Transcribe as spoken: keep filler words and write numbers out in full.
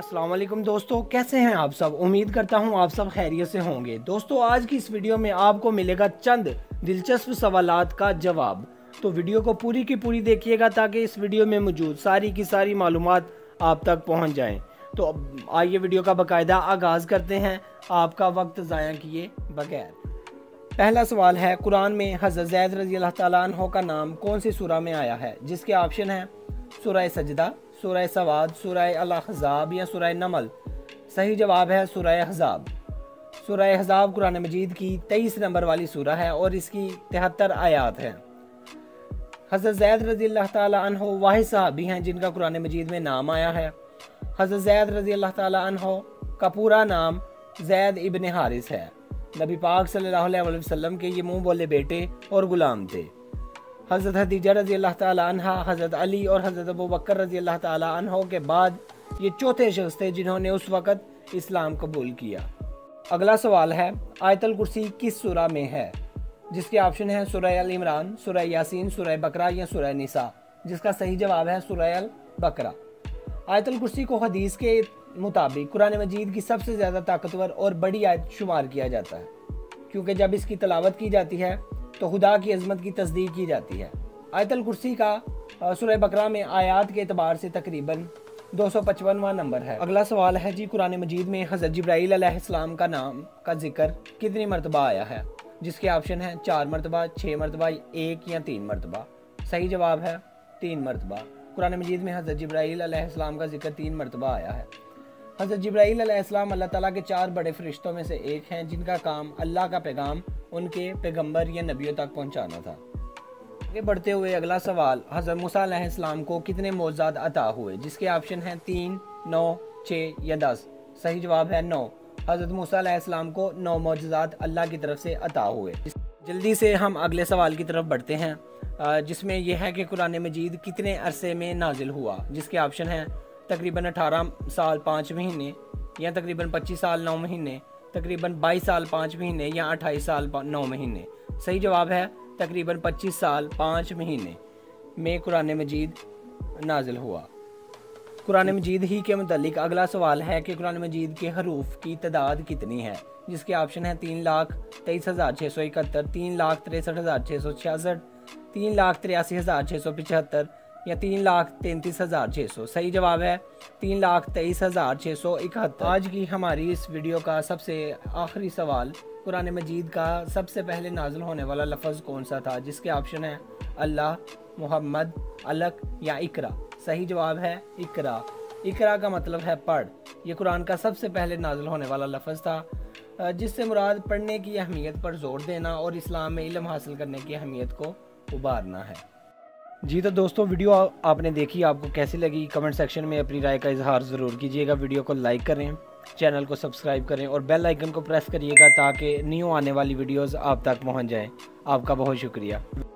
अस्सलाम वालेकुम दोस्तों, कैसे हैं आप सब। उम्मीद करता हूं आप सब खैरियत से होंगे। दोस्तों आज की इस वीडियो में आपको मिलेगा चंद दिलचस्प सवालात का जवाब, तो वीडियो को पूरी की पूरी देखिएगा ताकि इस वीडियो में मौजूद सारी की सारी मालूमात आप तक पहुंच जाएं। तो आइए वीडियो का बाकायदा आगाज़ करते हैं आपका वक्त ज़ाया किए बगैर। पहला सवाल है, कुरान में हज़रत ज़ैद रज़ी अल्लाह ताला अन्हो का नाम कौन सी सूरा में आया है, जिसके ऑप्शन हैं सूरह सजदा, सूरह सवाद, सूरह अल अहज़ाब या सूरह नमल। सही जवाब है सूरह अहज़ाब। सूरह अहज़ाब कुरान मजीद की तेईस नंबर वाली सूरा है और इसकी तिहत्तर आयात हैं। हज़रत ज़ैद रज़ी अल्लाह ताला अन्हो वाहिद सहाबी हैं जिनका कुरान मजीद में नाम आया है। हज़रत ज़ैद रज़ी अल्लाह ताला अन्हो का पूरा नाम ज़ैद इब्न हारिस है। नबी पाक सल्लल्लाहु अलैहि वसल्लम के ये मुँह बोले बेटे और गुलाम थे। हज़रत खदीजा रज़ी अल्लाह ताला अन्हा, हज़रत अली और हज़रत अबू बकर रज़ी अल्लाह ताला अन्हो के बाद ये चौथे शख्स थे जिन्होंने उस वक़्त इस्लाम कबूल किया। अगला सवाल है, आयतल कुर्सी किस सूरा में है, जिसके ऑप्शन हैं सूरह अल इमरान, सूरह यासीन, सूरह बकरा या सूरह निसा। जिसका सही जवाब है सूरह अल बकरा। आयतल कुर्सी को हदीस के मुताबिक कुरान मजीद की सबसे ज़्यादा ताकतवर और बड़ी आयत शुमार किया जाता है, क्योंकि जब इसकी तलावत की जाती है तो खुदा की अजमत की तस्दीक की जाती है। आयतल कुर्सी का सूरह बकरा में आयात के एतबार से तकरीबन दो सौ पचपनवां नंबर है। अगला सवाल है जी, कुरान मजीद में हज़रत जिब्राईल अलैहिस्सलाम का नाम का जिक्र कितनी मरतबा आया है, जिसके ऑप्शन हैं चार मरतबा, छः मरतबा, एक या तीन मरतबा। सही जवाब है तीन मरतबा। कुरान मजीद में हज़रत जिब्राईल अलैहिस्सलाम का जिक्र तीन मरतबा आया है। हज़रत जिब्राईल अलैहिस्सलाम अल्लाह ताला के चार बड़े फरिश्तों में से एक हैं जिनका काम अल्लाह का पैगाम उनके पैगंबर या नबियों तक पहुंचाना था। आगे बढ़ते हुए अगला सवाल, हज़रत मूसा अलैहिस्सलाम को कितने मौजज़ात अता हुए, जिसके ऑप्शन हैं तीन, नौ, छः या दस। सही जवाब है नौ। हज़रत मूसा अलैहिस्सलाम को नौ मौजज़ात अल्लाह की तरफ से अता हुए। जल्दी से हम अगले सवाल की तरफ बढ़ते हैं, जिसमें यह है कि कुरान मजीद कितने अरसे में नाजिल हुआ, जिसके ऑप्शन हैं तकरीबन अठारह साल पाँच महीने या तकरीबन पच्चीस साल नौ महीने, तकरीबन बाईस साल पाँच महीने या अट्ठाईस साल नौ महीने। सही जवाब है तकरीबन पच्चीस साल पाँच महीने में कुरान मजीद नाजिल हुआ। कुरान मजीद ही के मुतालिक अगला सवाल है कि कुरान मजीद के हरूफ की तादाद कितनी है, जिसके ऑप्शन है तीन लाख तेईस हज़ार छः सौ इकहत्तर, तीन लाख तिरसठ हज़ार छः सौ छियासठ, तीन लाख तिरासी हज़ार छः सौ पचहत्तर या तीन लाख तैंतीस हज़ार छः सौ। सही जवाब है तीन लाख तेईस हज़ार छः सौ इकहत्तर। आज की हमारी इस वीडियो का सबसे आखिरी सवाल, कुरान मजीद का सबसे पहले नाजिल होने वाला लफ्ज़ कौन सा था, जिसके ऑप्शन है अल्लाह, मोहम्मद, अलक या इकरा। सही जवाब है इकरा। इकरा का मतलब है पढ़। ये कुरान का सबसे पहले नाजिल होने वाला लफ्ज़ था, जिससे मुराद पढ़ने की अहमियत पर जोर देना और इस्लाम में इल्म हासिल करने की अहमियत को उभारना है। जी तो दोस्तों, वीडियो आपने देखी, आपको कैसी लगी कमेंट सेक्शन में अपनी राय का इजहार ज़रूर कीजिएगा। वीडियो को लाइक करें, चैनल को सब्सक्राइब करें और बेल आइकन को प्रेस करिएगा ताकि न्यू आने वाली वीडियोस आप तक पहुंच जाएं। आपका बहुत शुक्रिया।